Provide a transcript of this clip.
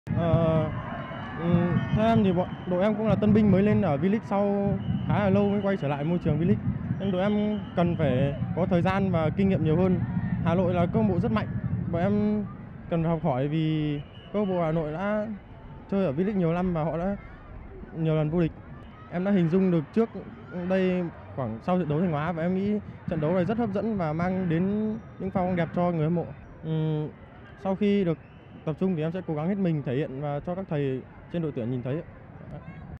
Ờ, Theo em thì đội em cũng là tân binh mới lên ở V-League sau khá là lâu mới quay trở lại môi trường V-League. Nên đội em cần phải có thời gian và kinh nghiệm nhiều hơn. Hà Nội là câu lạc bộ rất mạnh. Bọn em cần phải học hỏi vì câu lạc bộ Hà Nội đã chơi ở V-League nhiều năm và họ đã nhiều lần vô địch. Em đã hình dung được trước đây khoảng sau trận đấu Thanh Hóa và em nghĩ trận đấu này rất hấp dẫn và mang đến những pha bóng đẹp cho người hâm mộ. Sau khi được tập trung thì em sẽ cố gắng hết mình thể hiện và cho các thầy trên đội tuyển nhìn thấy.